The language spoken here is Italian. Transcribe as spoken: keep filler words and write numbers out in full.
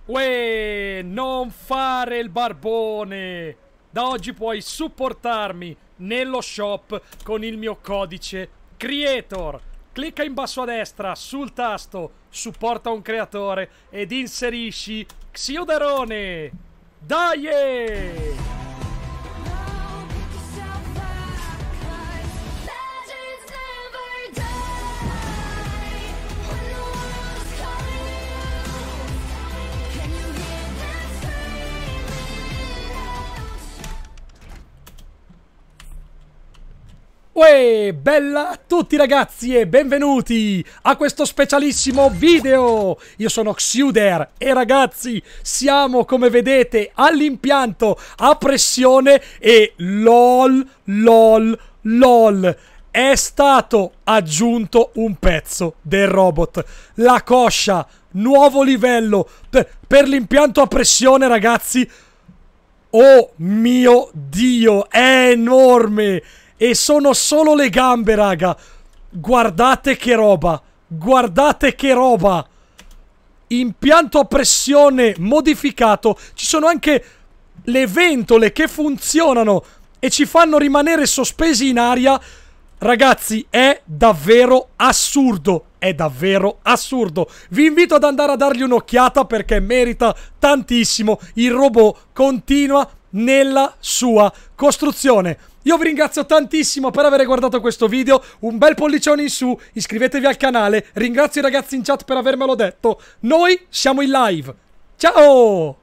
Uè, non fare il barbone! Da oggi puoi supportarmi nello shop con il mio codice Creator. Clicca in basso a destra sul tasto supporta un creatore ed inserisci Xiuderone. Dai! Uè, bella a tutti ragazzi e benvenuti a questo specialissimo video. Io sono Xiuder e ragazzi siamo, come vedete, all'impianto a pressione e lol lol lol è stato aggiunto un pezzo del robot, la coscia, nuovo livello per, per l'impianto a pressione ragazzi. Oh mio Dio, è enorme! E sono solo le gambe, raga. Guardate che roba. Guardate che roba. Impianto a pressione modificato. Ci sono anche le ventole che funzionano e ci fanno rimanere sospesi in aria. Ragazzi, è davvero assurdo. È davvero assurdo. Vi invito ad andare a dargli un'occhiata perché merita tantissimo. Il robot continua nella sua costruzione. Io vi ringrazio tantissimo per aver guardato questo video, un bel pollicione in su, iscrivetevi al canale, ringrazio i ragazzi in chat per avermelo detto. Noi siamo in live. Ciao!